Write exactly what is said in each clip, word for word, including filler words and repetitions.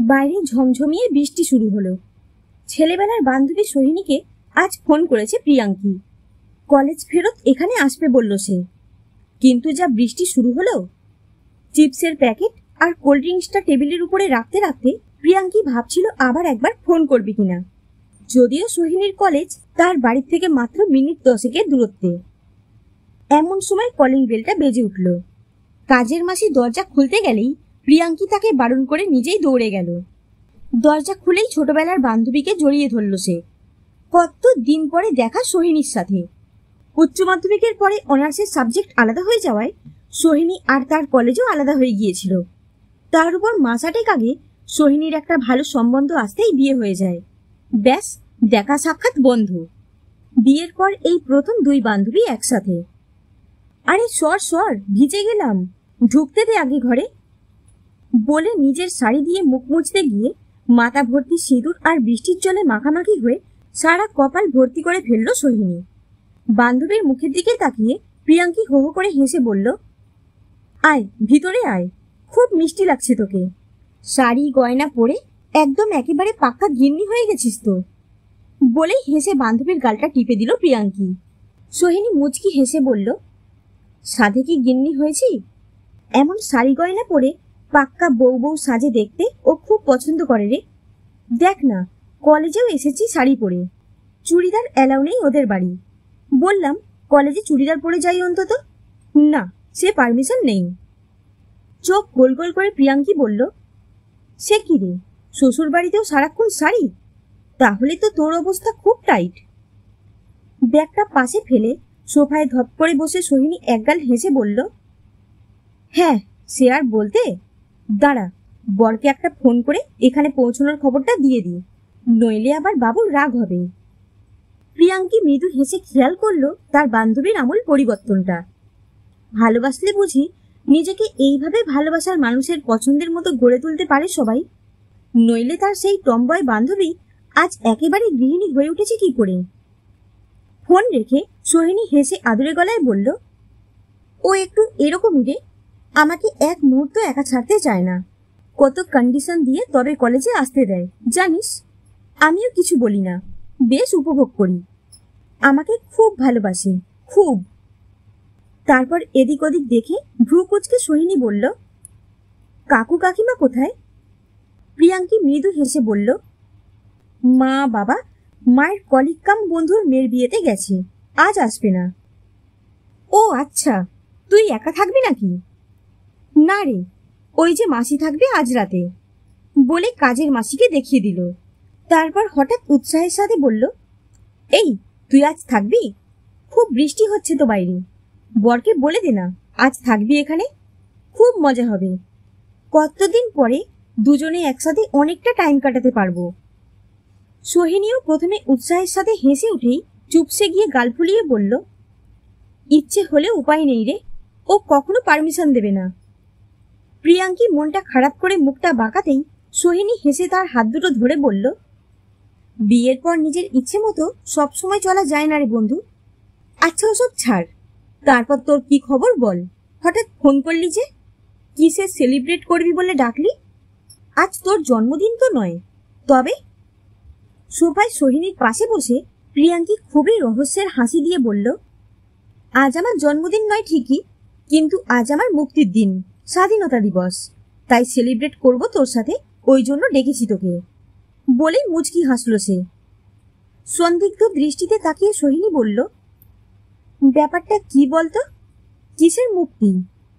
বাইরে ঝমঝমিয়ে বৃষ্টি শুরু হলো। ছেলেবেলার বান্ধবী সোহিনীকে আজ ফোন করেছে প্রিয়াঙ্কি। কলেজ ফেরত এখানে আসবে বলল সে, কিন্তু যা বৃষ্টি শুরু হলো, চিপসের প্যাকেট আর কোল্ড ড্রিঙ্কসটা টেবিলের উপরে রাখতে রাখতে প্রিয়াঙ্কি ভাবছিল আবার একবার ফোন করবে কিনা। যদিও সোহিনীর কলেজ তার বাড়ি থেকে মাত্র মিনিট দশেকের দূরত্বে। এমন সময় কলিং বেলটা বেজে উঠল। কাজের মাসি দরজা খুলতে গেলেই প্রিয়াঙ্কি তাকে বারণ করে নিজেই দৌড়ে গেল। দরজা খুলেই ছোটবেলার বান্ধবীকে জড়িয়ে ধরল সে। কত দিন পরে দেখা সোহিনীর সাথে। উচ্চ মাধ্যমিকের পরে অনার্সের সাবজেক্ট আলাদা হয়ে যাওয়ায় সোহিনী আর তার কলেজও আলাদা হয়ে গিয়েছিল। তার উপর মাস আটেক আগে সোহিনীর একটা ভালো সম্বন্ধ আসতেই বিয়ে হয়ে যায়। ব্যাস, দেখা সাক্ষাৎ বন্ধ। বিয়ের পর এই প্রথম দুই বান্ধবী একসাথে। আরে সর সর, ভিজে গেলাম, ঢুকতে দে আগে ঘরে বলে নিজের শাড়ি দিয়ে মুখ মুছতে গিয়ে মাথা ভর্তি সিঁদুর আর বৃষ্টির জলে মাখামাখি হয়ে সারা কপাল ভর্তি করে ফেলল সোহিনী। বান্ধবীর মুখের দিকে তাকিয়ে প্রিয়াঙ্কি হো হো করে হেসে বলল, আয় ভিতরে আয়, খুব মিষ্টি লাগছে তোকে। শাড়ি গয়না পরে একদম একেবারে পাক্কা গিন্নি হয়ে গেছিস তো বলেই হেসে বান্ধবীর গালটা টিপে দিল প্রিয়াঙ্কি। সোহিনী মুচকি হেসে বলল, সাধে কি গিন্নি হয়েছি? এমন শাড়ি গয়না পরে পাক্কা বউ বউ সাজে দেখতে ও খুব পছন্দ করে রে। দেখ না, কলেজেও এসেছি শাড়ি পরে, চুড়িদার এলাও নেই ওদের বাড়ি। বললাম কলেজে চুড়িদার পরে যাই অন্তত, না, সে পারমিশন নেই। চোখ গোল গোল করে প্রিয়াঙ্কি বলল, সে কি রে, শ্বশুর বাড়িতেও সারাক্ষণ শাড়ি? তাহলে তো তোর অবস্থা খুব টাইট। ব্যাগটা পাশে ফেলে সোফায় ধপ করে বসে সোহিনী একগাল হেসে বলল, হ্যাঁ সে আর বলতে, দাঁড়া বরকে একটা ফোন করে এখানে পৌঁছানোর খবরটা দিয়ে দিই, নইলে আবার বাবুর রাগ হবে। প্রিয়াঙ্কি মৃদু হেসে খেয়াল করলো তার বান্ধবীর আমূল পরিবর্তনটা। ভালোবাসলে বুঝি নিজেকে এইভাবে ভালোবাসার মানুষের পছন্দের মতো গড়ে তুলতে পারে সবাই, নইলে তার সেই টমবয় বান্ধবী আজ একেবারে গৃহিণী হয়ে উঠেছে কি করে। ফোন রেখে সোহিনী হেসে আদুরে গলায় বলল, ও একটু এরকমই রে, আমাকে এক মুহূর্ত একা ছাড়তে চায় না, কত কন্ডিশন দিয়ে তবে কলেজে আসতে দেয় জানিস। আমিও কিছু বলি না, বেশ উপভোগ করি, আমাকে খুব ভালোবাসে, খুব। তারপর এদিক ওদিক দেখে ভ্রু কুচকে সোহিনী বলল, কাকু কাকিমা কোথায়? প্রিয়াঙ্কি মৃদু হেসে বলল, মা বাবা মায়ের কলিগ কাম বন্ধুর মেয়ের বিয়েতে গেছে, আজ আসবে না। ও আচ্ছা, তুই একা থাকবি নাকি? না রে, ওই যে মাসি থাকবে আজ রাতে বলে কাজের মাসিকে দেখিয়ে দিল। তারপর হঠাৎ উৎসাহের সাথে বলল, এই তুই আজ থাকবি? খুব বৃষ্টি হচ্ছে তো বাইরে, বরকে বলে দে না আজ থাকবি এখানে, খুব মজা হবে। কতদিন পরে দুজনে একসাথে অনেকটা টাইম কাটাতে পারবো। সোহিনীও প্রথমে উৎসাহের সাথে হেসে উঠেই চুপসে গিয়ে গাল ফুলিয়ে বলল, ইচ্ছে হলে উপায় নেই রে, ও কখনো পারমিশন দেবে না। প্রিয়াঙ্কি মনটা খারাপ করে মুখটা বাঁকাতেই সোহিনী হেসে তার হাত দুটো ধরে বলল, বিয়ের পর নিজের ইচ্ছে মতো সবসময় চলা যায় না রে বন্ধু। আচ্ছা ওসব ছাড়, তারপর তোর কি খবর বল? হঠাৎ ফোন করলি যে, কিসে সেলিব্রেট করবি বলে ডাকলি? আজ তোর জন্মদিন তো নয়, তবে? সোফায় সোহিনীর পাশে বসে প্রিয়াঙ্কি খুবই রহস্যের হাসি দিয়ে বলল, আজ আমার জন্মদিন নয় ঠিকই, কিন্তু আজ আমার মুক্তির দিন, স্বাধীনতা দিবস, তাই সেলিব্রেট করব তোর সাথে, ওই জন্য ডেকেছি তোকে বলেই মুচকি হাসল সে। সন্দিগ্ধ দৃষ্টিতে তাকিয়ে সোহিনী বলল, ব্যাপারটা কি বলতো, কিসের মুক্তি?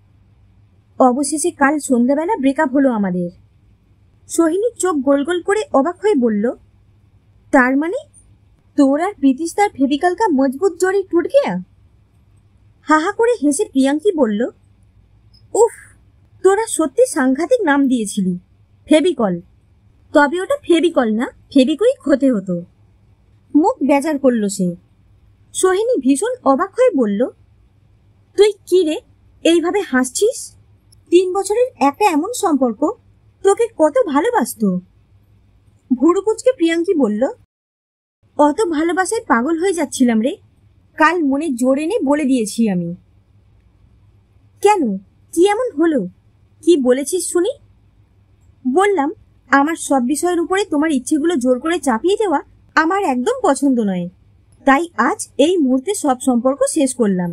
অবশেষে কাল সন্ধ্যাবেলা ব্রেকআপ হলো আমাদের। সোহিনীর চোখ গোল গোল করে অবাক হয়ে বলল, তার মানে তোর আর প্রীতিস্তার ফেবিকল কা মজবুত জড়ি টুট গিয়া? হাহা করে হেসে প্রিয়াঙ্কি বলল, উফ, তোরা সত্যি সাংঘাতিক নাম দিয়েছিলি, ফেবিকল। তবে ওটা ফেবিকল না, ফেবিকুইক হতে হতো। মুখ বেজার করল সে। সোহিনী ভীষণ অবাক হয়ে বলল, তুই কি রে এইভাবে হাসছিস? তিন বছরের একটা এমন সম্পর্ক তোকে কত ভালোবাসত। ভুরু কুচকে প্রিয়াঙ্কি বলল, অত ভালোবাসায় পাগল হয়ে যাচ্ছিলাম রে, কাল মনে জোর এনে বলে দিয়েছি আমি। কেন, কি এমন হলো, কি বলেছিস শুনি? বললাম আমার সব বিষয়ের উপরে তোমার ইচ্ছেগুলো জোর করে চাপিয়ে দেওয়া আমার একদম পছন্দ নয়। তাই আজ এই মুহূর্তে সব সম্পর্ক শেষ করলাম।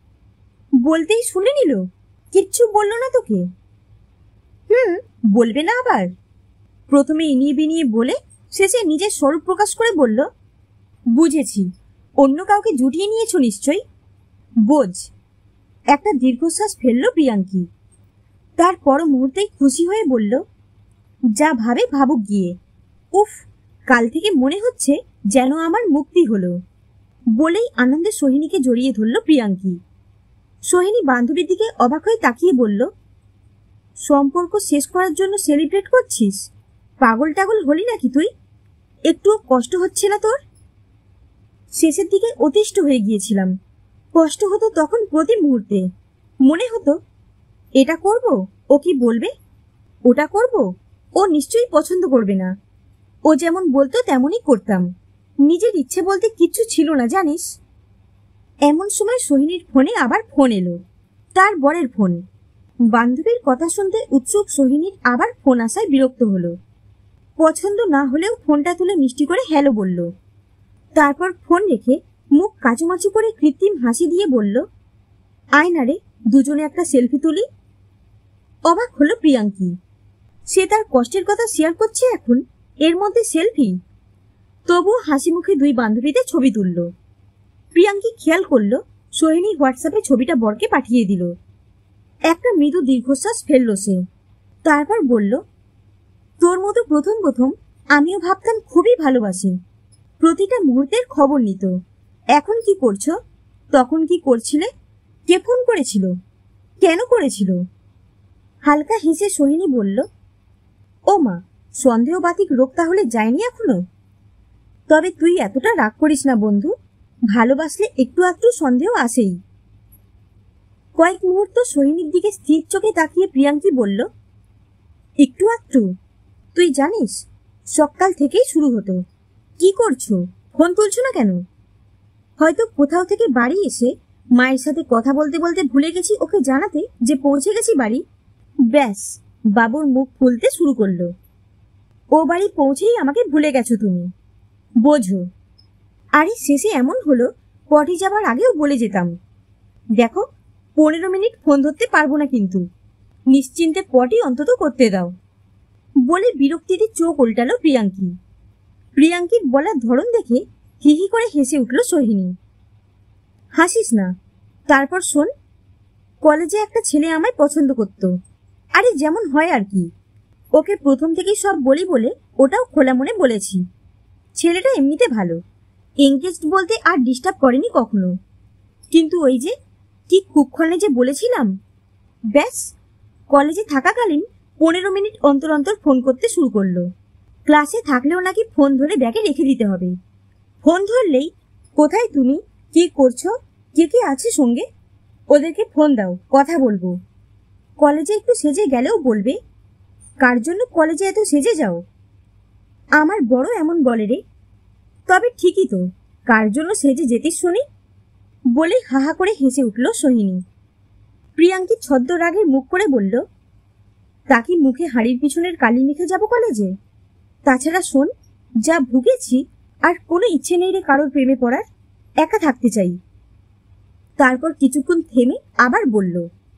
বলতেই শুনে নিল? কিচ্ছু বললো না তোকে? হুম, বলবে না আবার? প্রথমে ইনিয়ে বিনিয়ে বলে শেষে নিজের স্বরূপ প্রকাশ করে বলল, বুঝেছি, অন্য কাউকে জুটিয়ে নিয়েছ নিশ্চয়ই। বোঝ। একটা দীর্ঘশ্বাস ফেলল প্রিয়াঙ্কি। তার পর মুহূর্তেই খুশি হয়ে বলল, যা ভাবে ভাবুক গিয়ে। উফ, কাল থেকে মনে হচ্ছে যেন আমার মুক্তি হলো। বলেই আনন্দে সোহিনীকে জড়িয়ে ধরল প্রিয়াঙ্কি। সোহিনী বান্ধবীর দিকে অবাক হয়ে তাকিয়ে বলল, সম্পর্ক শেষ করার জন্য সেলিব্রেট করছিস? পাগল টাগল হলি নাকি তুই? একটুও কষ্ট হচ্ছে না তোর? শেষের দিকে অতিষ্ঠ হয়ে গিয়েছিলাম। কষ্ট হতো তখন প্রতি মুহূর্তে। মনে হতো এটা করব, ও কি বলবে? ওটা করব, ও নিশ্চয়ই পছন্দ করবে না। ও যেমন বলতো তেমনই করতাম। নিজের ইচ্ছে বলতে কিচ্ছু ছিল না জানিস। এমন সময় সোহিনীর ফোনে আবার ফোন এলো। তার বরের ফোন। বান্ধবীর কথা শুনতে উৎসুক সোহিনীর আবার ফোন আসায় বিরক্ত হলো। পছন্দ না হলেও ফোনটা তুলে মিষ্টি করে হ্যালো বলল। তারপর ফোন রেখে মুখ কাচুমাচু করে কৃত্রিম হাসি দিয়ে বলল, আয় না রে, দুজনে একটা সেলফি তুলি। অবাক হলো প্রিয়াঙ্কি। সে তার কষ্টের কথা শেয়ার করছে এখন, এর মধ্যে সেলফি? তবুও হাসি মুখে দুই বান্ধবীদের ছবি তুলল। প্রিয়াঙ্কি খেয়াল করল সোহিনী হোয়াটসঅ্যাপে ছবিটা বরকে পাঠিয়ে দিল। একটা মৃদু দীর্ঘশ্বাস ফেলল সে। তারপর বলল, তোর মতো প্রথম প্রথম আমিও ভাবতাম খুবই ভালোবাসি, প্রতিটা মুহূর্তের খবর নিত। এখন কি করছো? তখন কি করছিলে? কে ফোন করেছিল? কেন করেছিল? হালকা হেসে সোহিনী বলল, ও মা, সন্দেহবাতিক রোগ তাহলে যায়নি এখনো? তবে তুই এতটা রাগ করিস না বন্ধু, ভালোবাসলে একটু একটু সন্দেহ আসেই। কয়েক মুহূর্ত সোহিনীর দিকে স্থির চোখে তাকিয়ে প্রিয়াঙ্কি বলল, একটু একটু? তুই জানিস সকাল থেকেই শুরু হতো। কি করছো? ফোন তুলছো না কেন? হয়তো কোথাও থেকে বাড়ি এসে মায়ের সাথে কথা বলতে বলতে ভুলে গেছি ওকে জানাতে যে পৌঁছে গেছি বাড়ি। ব্যাস, বাবুর মুখ ফুলতে শুরু করলো। ও বাড়ি পৌঁছেই আমাকে ভুলে গেছো তুমি, বোঝো। আরে শেষে এমন হলো পটি যাবার আগেও বলে যেতাম। দেখো, পনেরো মিনিট ফোন ধরতে পারবো না কিন্তু, নিশ্চিন্তে পটি অন্তত করতে দাও। বলে বিরক্তিতে চোখ উল্টালো প্রিয়াঙ্কি। প্রিয়াঙ্কির বলার ধরন দেখে হি হি করে হেসে উঠল সোহিনী। হাসিস না। তারপর শোন, কলেজে একটা ছেলে আমায় পছন্দ করত। আরে যেমন হয় আর কি। ওকে প্রথম থেকেই সব বলি বলে ওটাও খোলা মনে বলেছি। ছেলেটা এমনিতে ভালো, এঙ্গেজড বলতে আর ডিস্টার্ব করেনি কখনো। কিন্তু ওই যে কি কুক্ষণে যে বলেছিলাম, ব্যাস কলেজে থাকাকালীন পনেরো মিনিট অন্তর অন্তর ফোন করতে শুরু করলো। ক্লাসে থাকলেও নাকি ফোন ধরে ব্যাগে রেখে দিতে হবে। ফোন ধরলেই, কোথায় তুমি, কি করছো, কে কে আছে সঙ্গে, ওদেরকে ফোন দাও, কথা বলবো। কলেজে একটু সেজে গেলেও বলবে, কার জন্য কলেজে এত সেজে যাও? আমার বড় এমন বলে রে। তবে ঠিকই তো, কার জন্য সেজে যেতিস শুনি? বলে হাহা করে হেসে উঠল সোহিনী। প্রিয়াঙ্কি ছদ্ম রাগের মুখ করে বলল, তা কি মুখে হাড়ির পিছনের কালি মেখে যাব কলেজে? তাছাড়া শোন, যা ভুগেছি আর কোনো ইচ্ছে নেই রে কারোর প্রেমে পড়ার, একা থাকতে চাই। তারপর কিছুক্ষণ থেমে আবার বলল,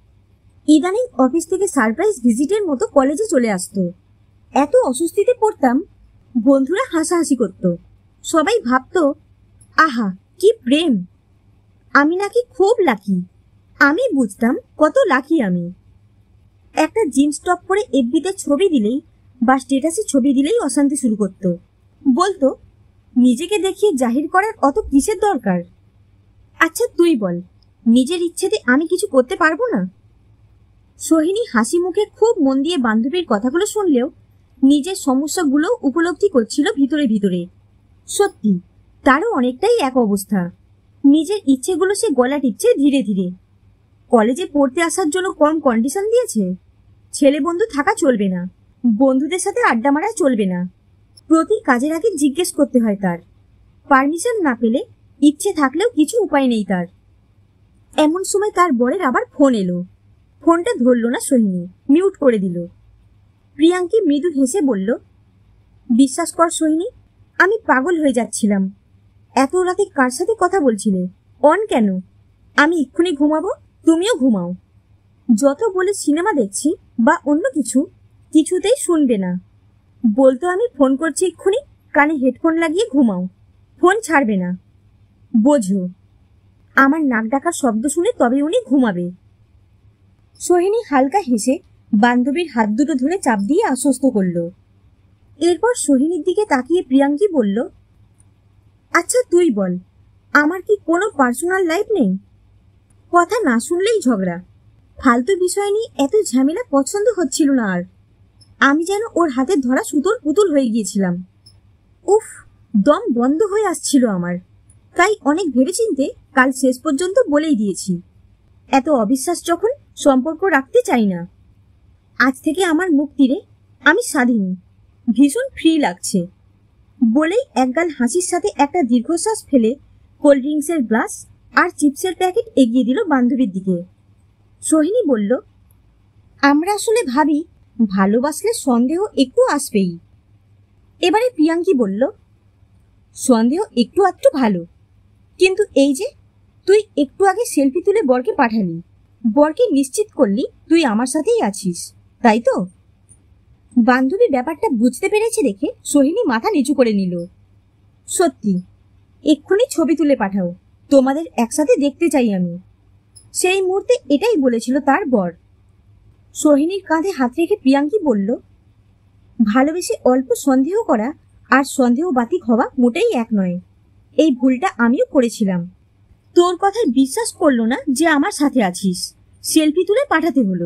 ইদানিং অফিস থেকে সারপ্রাইজ ভিজিটের মতো কলেজে চলে আসতো। এত অস্বস্তিতে পড়তাম, বন্ধুরা হাসাহাসি করত। সবাই ভাবতো, আহা কি প্রেম। আমি নাকি খুব লাকি। আমি বুঝতাম কত লাকি আমি। একটা জিন্স টপ পরে এফবিতে ছবি দিলেই বা স্টেটাসে ছবি দিলেই অশান্তি শুরু করতো। বলতো, নিজেকে দেখিয়ে জাহির করার অত কিসের দরকার? আচ্ছা তুই বল, নিজের ইচ্ছেতে আমি কিছু করতে পারবো না? সোহিনী হাসি মুখে খুব মন দিয়ে বান্ধবীর কথাগুলো শুনলেও নিজের সমস্যাগুলো উপলব্ধি করছিল ভিতরে ভিতরে। সত্যি তারও অনেকটাই এক অবস্থা। নিজের ইচ্ছেগুলো সে গলা টিপছে ধীরে ধীরে। কলেজে পড়তে আসার জন্য কম কন্ডিশন দিয়েছে। ছেলে বন্ধু থাকা চলবে না, বন্ধুদের সাথে আড্ডা মারা চলবে না, প্রতি কাজের আগে জিজ্ঞেস করতে হয় তার। পারমিশন না পেলে ইচ্ছে থাকলেও কিছু উপায় নেই তার। এমন সময় তার বরের আবার ফোন এলো। ফোনটা ধরল না সোহিনী, মিউট করে দিল। প্রিয়াঙ্কি মৃদু হেসে বলল, বিশ্বাস কর সোহিনী, আমি পাগল হয়ে যাচ্ছিলাম। এত রাতে কার সাথে কথা বলছিলে? অন কেন? আমি এক্ষুনি ঘুমাবো, তুমিও ঘুমাও। যত বলে সিনেমা দেখছি বা অন্য কিছু, কিছুতেই শুনবে না। বলতো আমি ফোন করছি এক্ষুনি, কানে হেডফোন লাগিয়ে ঘুমাও, ফোন ছাড়বে না। বোঝো, আমার নাক ডাকার শব্দ শুনে তবে উনি ঘুমাবে। সোহিনী হালকা হেসে বান্ধবীর হাত দুটো ধরে চাপ দিয়ে আশ্বস্ত করল। এরপর সোহিনীর দিকে তাকিয়ে প্রিয়াঙ্কি বলল, আচ্ছা তুই বল, আমার কি কোনো পার্সোনাল লাইফ নেই? কথা না শুনলেই ঝগড়া। ফালতু বিষয় নিয়ে এত ঝামেলা পছন্দ হচ্ছিল না আর। আমি যেন ওর হাতে ধরা সুতোর পুতুল হয়ে গিয়েছিলাম। উফ, দম বন্ধ হয়ে আসছিল আমার। তাই অনেক ভেবেচিন্তে কাল শেষ পর্যন্ত বলেই দিয়েছি, এত অবিশ্বাস যখন, সম্পর্ক রাখতে চাই না। আজ থেকে আমার মুক্তি রে, আমি স্বাধীন, ভীষণ ফ্রি লাগছে। বলেই একগাল হাসির সাথে একটা দীর্ঘশ্বাস ফেলে কোল্ড ড্রিঙ্কসের গ্লাস আর চিপসের প্যাকেট এগিয়ে দিল বান্ধবীর দিকে। সোহিনী বলল, আমরা আসলে ভাবি ভালোবাসলে সন্দেহ একটু আসবেই। এবারে প্রিয়াঙ্কি বলল, সন্দেহ একটু আধটু ভালো, কিন্তু এই যে তুই একটু আগে সেলফি তুলে বরকে পাঠালি, বরকে নিশ্চিত করলি তুই আমার সাথেই আছিস, তাই তো? বান্ধবী ব্যাপারটা বুঝতে পেরেছে দেখে সোহিনী মাথা নিচু করে নিল। সত্যি, এক্ষুনি ছবি তুলে পাঠাও, তোমাদের একসাথে দেখতে চাই আমি। সেই মুহূর্তে এটাই বলেছিল তার বর। সোহিনীর কাঁধে হাত রেখে প্রিয়াঙ্কি বলল, ভালোবেসে অল্প সন্দেহ করা আর সন্দেহ বাতিক হওয়া মোটেই এক নয়। এই ভুলটা আমিও করেছিলাম। তোর কথায় বিশ্বাস করলো না যে আমার সাথে আছিস, সেলফি তুলে পাঠাতে হলো।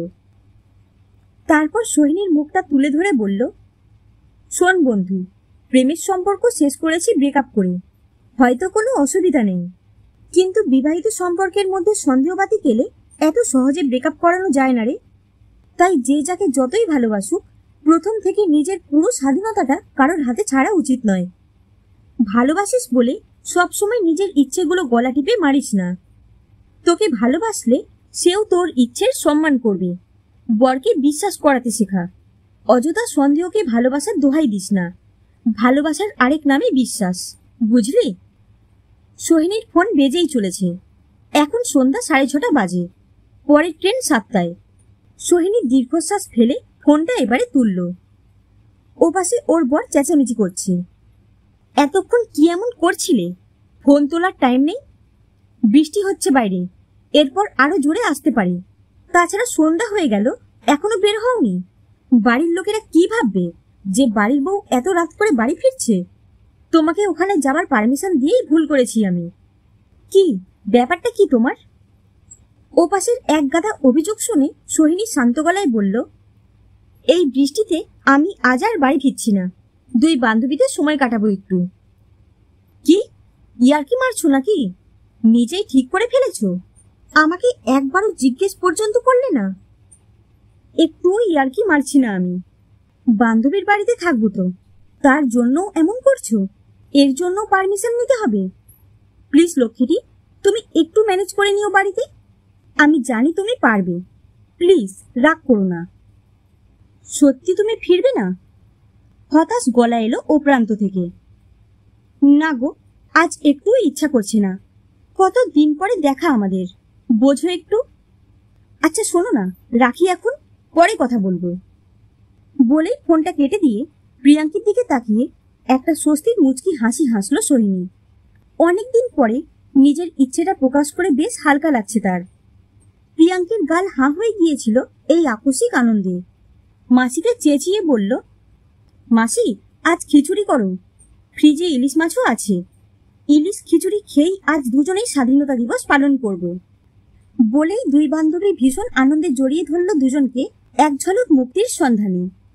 তারপর সোহিনীর মুখটা তুলে ধরে বলল, শোন বন্ধু, প্রেমের সম্পর্ক শেষ করেছি ব্রেকআপ করে, হয়তো কোনো অসুবিধা নেই, কিন্তু বিবাহিত সম্পর্কের মধ্যে সন্দেহবাতিক এলে এত সহজে ব্রেকআপ করানো যায় না রে। তাই যে যাকে যতই ভালোবাসুক, প্রথম থেকে নিজের পুরো স্বাধীনতাটা কারোর হাতে ছাড়া উচিত নয়। ভালোবাসিস বলে সবসময় নিজের ইচ্ছেগুলো গলা টিপে মারিস না। তোকে ভালোবাসলে সেও তোর ইচ্ছের সম্মান করবে। বরকে বিশ্বাস করাতে শেখা। অযথা সন্দেহকে ভালোবাসার দোহাই দিস না। ভালোবাসার আরেক নামে বিশ্বাস, বুঝলি? সোহিনীর ফোন বেজেই চলেছে। এখন সন্ধ্যা সাড়ে ছটা বাজে, পরের ট্রেন সাতটায়। সোহিনী দীর্ঘশ্বাস ফেলে ফোনটা এবারে তুলল। ও পাশে ওর বর চেঁচামেচি করছে, এতক্ষণ কি এমন করছিলে? ফোন তোলার টাইম নেই? বৃষ্টি হচ্ছে বাইরে, এরপর আরো জোরে আসতে পারে। তাছাড়া সন্ধ্যা হয়ে গেল, এখনো বের হওনি। বাড়ির লোকেরা কি ভাববে যে বাড়ির বউ এত রাত করে বাড়ি ফিরছে? তোমাকে ওখানে যাবার পারমিশন দিয়েই ভুল করেছি আমি। কি ব্যাপারটা কি তোমার? ও পাশের এক গাদা অভিযোগ শুনে সোহিনী শান্ত গলায় বলল, এই বৃষ্টিতে আমি আজ আর বাড়ি ফিরছি না, দুই বান্ধবীদের সময় কাটাবো একটু। কি ইয়ার্কি মারছো নাকি? নিজেই ঠিক করে ফেলেছো? আমাকে একবারও জিজ্ঞেস পর্যন্ত করলে না? একটু ইয়ার্কি মারছি না আমি। বান্ধবীর বাড়িতে থাকবো তো, তার জন্য এমন করছো? এর জন্য পারমিশন নিতে হবে? প্লিজ লক্ষ্মীটি, তুমি একটু ম্যানেজ করে নিও বাড়িতে। আমি জানি তুমি পারবে, প্লিজ রাগ করো না। সত্যি তুমি ফিরবে না? হতাশ গলা এলো ও প্রান্ত থেকে। না গো, আজ একটু ইচ্ছা করছে না। কত দিন পরে দেখা আমাদের, বোঝো একটু। আচ্ছা শোনো না, রাখি এখন, পরে কথা বলবো। বলেই ফোনটা কেটে দিয়ে প্রিয়াঙ্কির দিকে তাকিয়ে একটা স্বস্তির মুচকি হাসি হাসলো সোহিনী। অনেকদিন পরে নিজের ইচ্ছেটা প্রকাশ করে বেশ হালকা লাগছে তার। প্রিয়াঙ্কির গাল হাঁ হয়ে গিয়েছিল এই আকস্মিক আনন্দে। মাসিকে চেঁচিয়ে বলল, মাসি আজ খিচুড়ি করো, ফ্রিজে ইলিশ মাছও আছে। ইলিশ খিচুড়ি খেয়েই আজ দুজনেই স্বাধীনতা দিবস পালন করব। বলেই দুই বান্ধবী ভীষণ আনন্দে জড়িয়ে ধরল দুজনকে এক ঝলক মুক্তির সন্ধানে।